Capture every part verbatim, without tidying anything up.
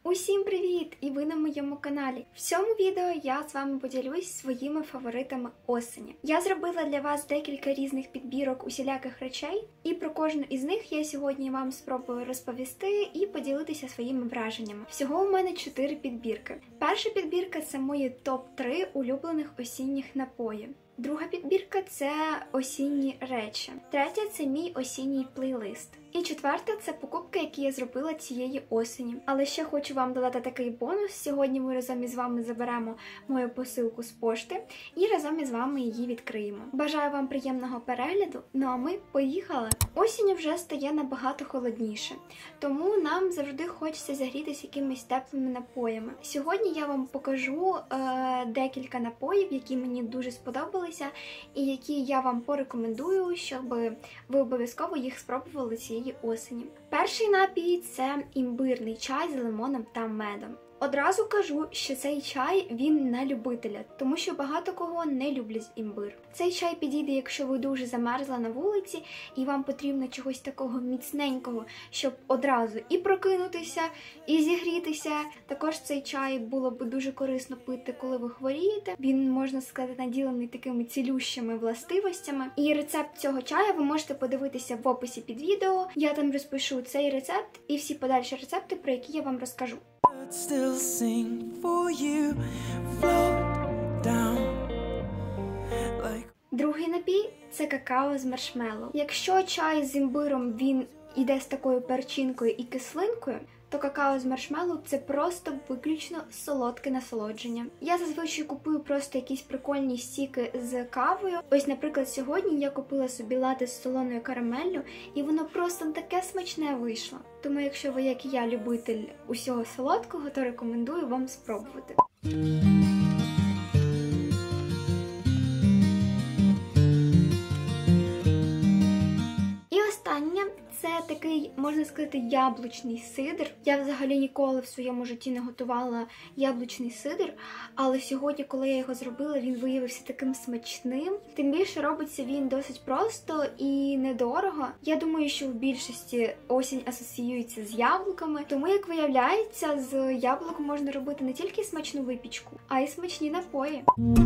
Усім привіт! І ви на моєму каналі. В цьому відео я з вами поділюсь своїми фаворитами осені. Я зробила для вас декілька різних підбірок усіляких речей, і про кожну із них я сьогодні вам спробую розповісти і поділитися своїми враженнями. Всього у мене чотири підбірки. Перша підбірка – це мої топ три улюблених осінніх напої. Друга підбірка – це осінні речі. Третя – це мій осінній плейлист. І четверта – це покупки, які я зробила цієї осені. Але ще хочу вам додати такий бонус. Сьогодні ми разом із вами заберемо мою посилку з пошти і разом із вами її відкриємо. Бажаю вам приємного перегляду, ну а ми поїхали! Осінь вже стає набагато холодніше, тому нам завжди хочеться загрітися якимись теплими напоями. Сьогодні я вам покажу е, декілька напоїв, які мені дуже сподобалися і які я вам порекомендую, щоб ви обов'язково їх спробували цієї осені. Перший напій – це імбирний чай з лимоном та медом. Одразу кажу, що цей чай, він на любителя, тому що багато кого не люблять імбир. Цей чай підійде, якщо ви дуже замерзла на вулиці і вам потрібно чогось такого міцненького, щоб одразу і прокинутися, і зігрітися. Також цей чай було б дуже корисно пити, коли ви хворієте. Він, можна сказати, наділений такими цілющими властивостями. І рецепт цього чаю ви можете подивитися в описі під відео. Я там розпишу цей рецепт і всі подальші рецепти, про які я вам розкажу. Still sing for you, float down like... Другий напій – це какао з маршмеллоу. Якщо чай з імбиром, він іде з такою перчинкою і кислинкою, то какао з маршмеллоу – це просто виключно солодке насолодження. Я зазвичай купую просто якісь прикольні стіки з кавою. Ось, наприклад, сьогодні я купила собі лате з солоною карамеллю, і воно просто таке смачне вийшло. Тому, якщо ви, як і я, любитель усього солодкого, то рекомендую вам спробувати. Це такий, можна сказати, яблучний сидр. Я взагалі ніколи в своєму житті не готувала яблучний сидр, але сьогодні, коли я його зробила, він виявився таким смачним. Тим більше робиться він досить просто і недорого. Я думаю, що в більшості осінь асоціюється з яблуками, тому, як виявляється, з яблук можна робити не тільки смачну випічку, а й смачні напої.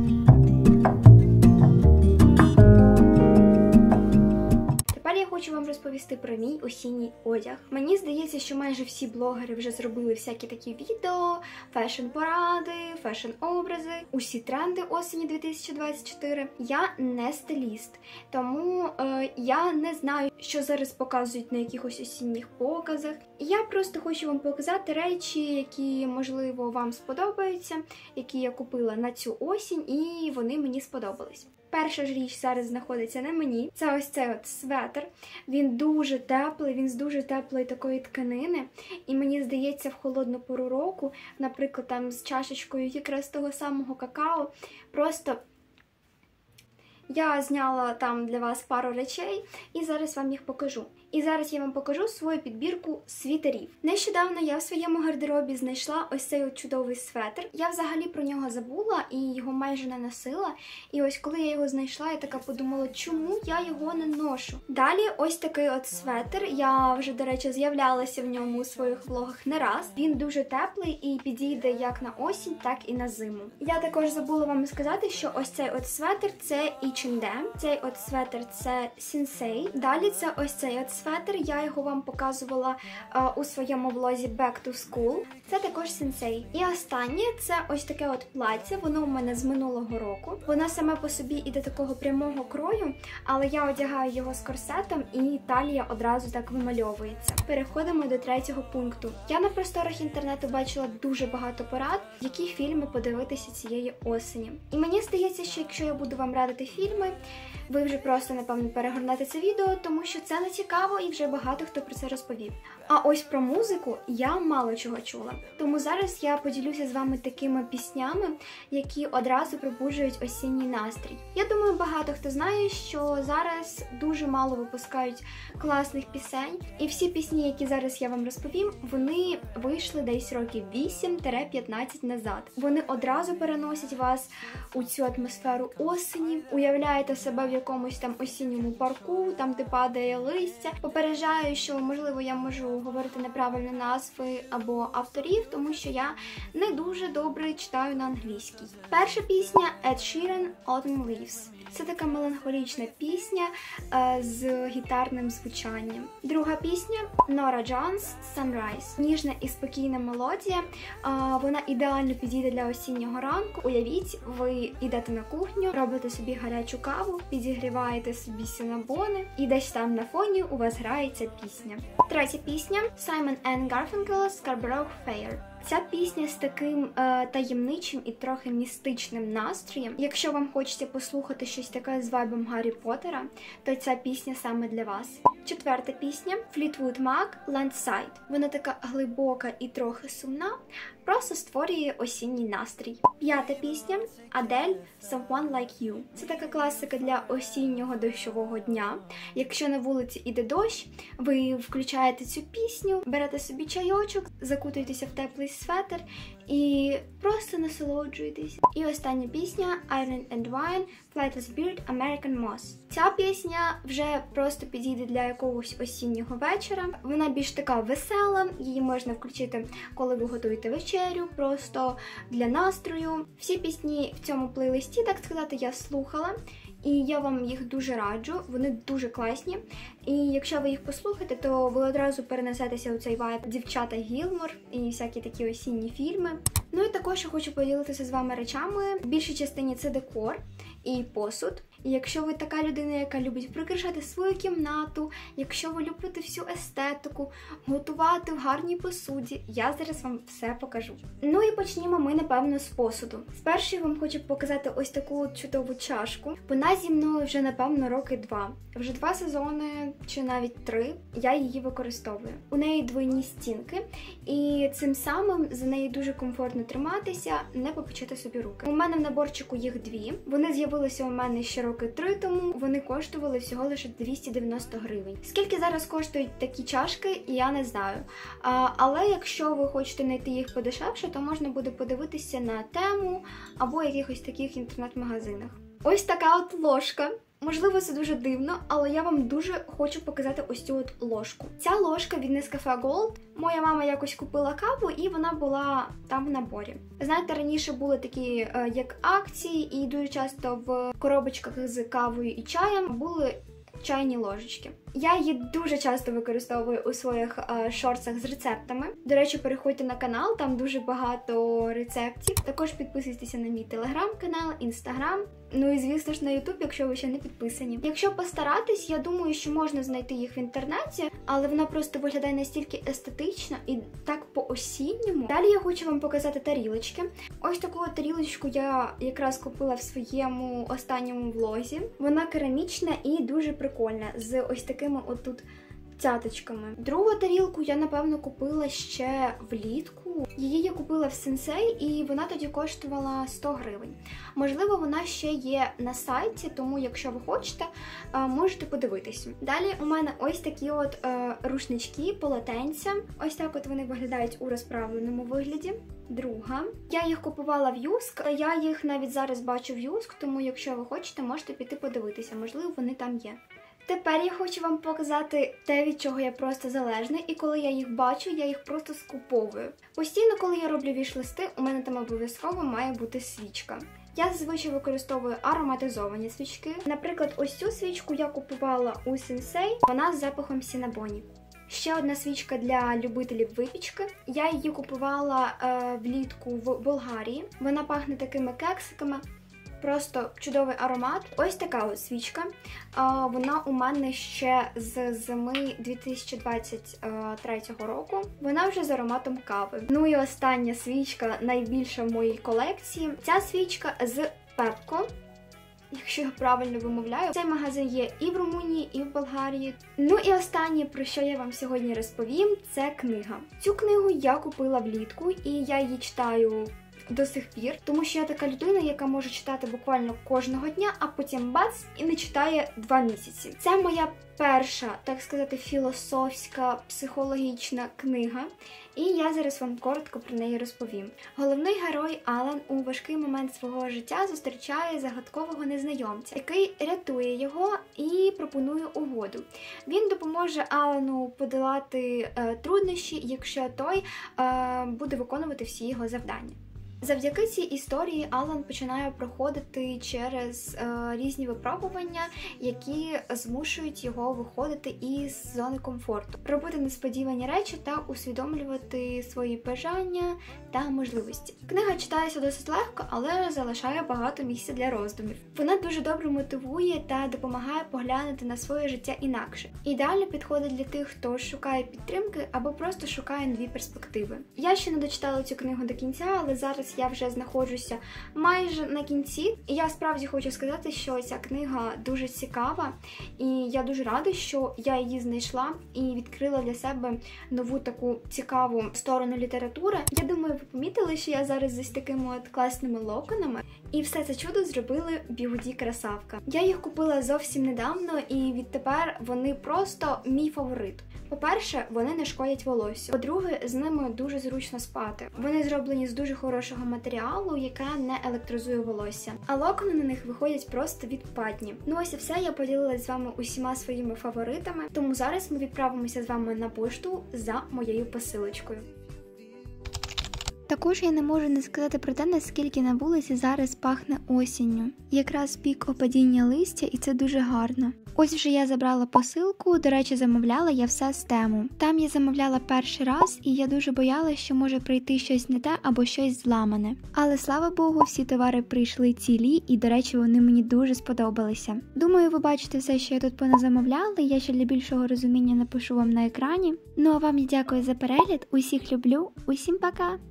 Я хочу вам розповісти про мій осінній одяг. Мені здається, що майже всі блогери вже зробили всякі такі відео, фешн-поради, фешн-образи, усі тренди осені дві тисячі двадцять чотири. Я не стиліст, тому е, я не знаю, що зараз показують на якихось осінніх показах. Я просто хочу вам показати речі, які, можливо, вам сподобаються, які я купила на цю осінь, і вони мені сподобались. Перша ж річ зараз знаходиться на мені. Це ось цей от светр. Він дуже теплий, він з дуже теплої такої тканини. І мені здається, в холодну пору року, наприклад, там з чашечкою якраз того самого какао, просто... Я зняла там для вас пару речей і зараз вам їх покажу. І зараз я вам покажу свою підбірку світерів. Нещодавно я в своєму гардеробі знайшла ось цей от чудовий светр. Я взагалі про нього забула і його майже не носила. І ось коли я його знайшла, я така подумала, чому я його не ношу. Далі ось такий от светр. Я вже, до речі, з'являлася в ньому у своїх влогах не раз. Він дуже теплий і підійде як на осінь, так і на зиму. Я також забула вам сказати, що ось цей от светр – це ейч енд ем. Цей от светр – це Sensei. Далі це ось цей от светр, я його вам показувала а, у своєму влозі Back to School. Це також Sensei. І останнє – це ось таке от плаття, воно у мене з минулого року. Воно саме по собі іде такого прямого крою, але я одягаю його з корсетом і талія одразу так вимальовується. Переходимо до третього пункту. Я на просторах інтернету бачила дуже багато порад, які фільми подивитися цієї осені. І мені здається, що якщо я буду вам радити фільми, ви вже просто, напевно, перегорнете це відео, тому що це не цікаво і вже багато хто про це розповів. А ось про музику я мало чого чула. Тому зараз я поділюся з вами такими піснями, які одразу пробуджують осінній настрій. Я думаю, багато хто знає, що зараз дуже мало випускають класних пісень. І всі пісні, які зараз я вам розповім, вони вийшли десь років вісім-п'ятнадцять назад. Вони одразу переносять вас у цю атмосферу осені, уявляєте себе в якомусь там осінньому парку, там де падає листя, Попереджаю, що, можливо, я можу говорити неправильно назви або авторів, тому що я не дуже добре читаю на англійській. Перша пісня Ed Sheeran Autumn Leaves. Це така меланхолічна пісня е, з гітарним звучанням. Друга пісня Nora Jones Sunrise. Ніжна і спокійна мелодія. Е, вона ідеально підійде для осіннього ранку. Уявіть, ви йдете на кухню, робите собі гарячу каву, підігріваєте собі синабони і десь там на фоні у вас грається пісня. Третя пісня Simon and Garfunkel Scarborough Fair. Ця пісня з таким е, таємничим і трохи містичним настроєм. Якщо вам хочеться послухати щось таке з вайбом Гаррі Поттера, то ця пісня саме для вас. Четверта пісня Fleetwood Mac Landside. Вона така глибока і трохи сумна, просто створює осінній настрій. П'ята пісня Adele Someone Like You. Це така класика для осіннього дощового дня. Якщо на вулиці іде дощ, ви включаєте цю пісню, берете собі чайочок, закутуєтеся в теплий светр і просто насолоджуєтесь. І остання пісня Iron and Wine Flightless Bird American Moss. Ця пісня вже просто підійде для якогось осіннього вечора. Вона більш така весела, її можна включити, коли ви готуєте вечерю, просто для настрою. Всі пісні в цьому плейлисті, так сказати, я слухала. І я вам їх дуже раджу, вони дуже класні. І якщо ви їх послухаєте, то ви одразу перенесетеся у цей вайб дівчата Гілмор і всякі такі осінні фільми. Ну і також я хочу поділитися з вами речами. В більшій частині це декор і посуд. І якщо ви така людина, яка любить прикрашати свою кімнату, якщо ви любите всю естетику, готувати в гарній посуді, я зараз вам все покажу. Ну і почнімо ми, напевно, з посуду. Спершу я вам хочу показати ось таку чудову чашку. Вона зі мною вже, напевно, роки два. Вже два сезони, чи навіть три, я її використовую. У неї двойні стінки, і цим самим за неї дуже комфортно триматися, не попечити собі руки. У мене в наборчику їх дві. Вони з'явилися у мене ще роки три тому, вони коштували всього лише двісті дев'яносто гривень. Скільки зараз коштують такі чашки, я не знаю. А, але якщо ви хочете знайти їх подешевше, то можна буде подивитися на Тему або якихось таких інтернет-магазинах. Ось така от ложка. Можливо, це дуже дивно, але я вам дуже хочу показати ось цю от ложку. Ця ложка від Nescafe Gold. Моя мама якось купила каву, і вона була там в наборі. Знаєте, раніше були такі, як акції, і дуже часто в коробочках з кавою і чаєм були чайні ложечки. Я її дуже часто використовую у своїх е, шортсах з рецептами. До речі, переходьте на канал, там дуже багато рецептів. Також підписуйтеся на мій телеграм-канал, інстаграм. Ну і, звісно ж, на ютуб, якщо ви ще не підписані. Якщо постаратись, я думаю, що можна знайти їх в інтернеті, але вона просто виглядає настільки естетично і так по-осінньому. Далі я хочу вам показати тарілочки. Ось таку тарілочку я якраз купила в своєму останньому влозі. Вона керамічна і дуже прикольна, з ось такими отут цяточками. Другу тарілку я, напевно, купила ще влітку. Її я купила в Сенсей, і вона тоді коштувала сто гривень. Можливо, вона ще є на сайті, тому якщо ви хочете, можете подивитися. Далі у мене ось такі от е, рушнички, полотенця. Ось так от вони виглядають у розправленому вигляді. Друга. Я їх купувала в Юск, я їх навіть зараз бачу в Юск, тому якщо ви хочете, можете піти подивитися, можливо, вони там є. Тепер я хочу вам показати те, від чого я просто залежна, і коли я їх бачу, я їх просто скуповую. Постійно, коли я роблю віш-листи, у мене там обов'язково має бути свічка. Я зазвичай використовую ароматизовані свічки. Наприклад, ось цю свічку я купувала у Сенсей, вона з запахом сінабоні. Ще одна свічка для любителів випічки. Я її купувала е, влітку в Болгарії. Вона пахне такими кексиками. Просто чудовий аромат. Ось така ось свічка. А, вона у мене ще з зими дві тисячі двадцять третього року. Вона вже з ароматом кави. Ну і остання свічка, найбільша в моїй колекції. Ця свічка з Пепко. Якщо я правильно вимовляю. Цей магазин є і в Румунії, і в Болгарії. Ну і останнє, про що я вам сьогодні розповім, це книга. Цю книгу я купила влітку, і я її читаю до сих пір, тому що я така людина, яка може читати буквально кожного дня, а потім бац, і не читає два місяці. Це моя перша, так сказати, філософська, психологічна книга, і я зараз вам коротко про неї розповім. Головний герой Алан у важкий момент свого життя зустрічає загадкового незнайомця, який рятує його і пропонує угоду. Він допоможе Алану подолати е, труднощі, якщо той е, буде виконувати всі його завдання. Завдяки цій історії Алан починає проходити через е, різні випробування, які змушують його виходити із зони комфорту, робити несподівані речі та усвідомлювати свої бажання та можливості. Книга читається досить легко, але залишає багато місця для роздумів. Вона дуже добре мотивує та допомагає поглянути на своє життя інакше. Ідеально підходить для тих, хто шукає підтримки або просто шукає нові перспективи. Я ще не дочитала цю книгу до кінця, але зараз я вже знаходжуся майже на кінці. І я справді хочу сказати, що ця книга дуже цікава, і я дуже рада, що я її знайшла і відкрила для себе нову таку цікаву сторону літератури. Я думаю, ви помітили, що я зараз з такими от класними локонами, і все це чудо зробили Бігуді Красавка. Я їх купила зовсім недавно, і відтепер вони просто мій фаворит. По-перше, вони не шкодять волосся. По-друге, з ними дуже зручно спати. Вони зроблені з дуже хорошого матеріалу, яке не електризує волосся. А локони на них виходять просто відпадні. Ну ось і все, я поділилась з вами усіма своїми фаворитами, тому зараз ми відправимося з вами на пошту за моєю посилочкою. Також я не можу не сказати про те, наскільки на вулиці зараз пахне осінню. Якраз пік опадіння листя, і це дуже гарно. Ось вже я забрала посилку, до речі, замовляла я все з Тему. Там я замовляла перший раз, і я дуже боялася, що може прийти щось не те або щось зламане. Але, слава Богу, всі товари прийшли цілі, і, до речі, вони мені дуже сподобалися. Думаю, ви бачите все, що я тут поназамовляла, я ще для більшого розуміння напишу вам на екрані. Ну а вам я дякую за перегляд, усіх люблю, усім пока!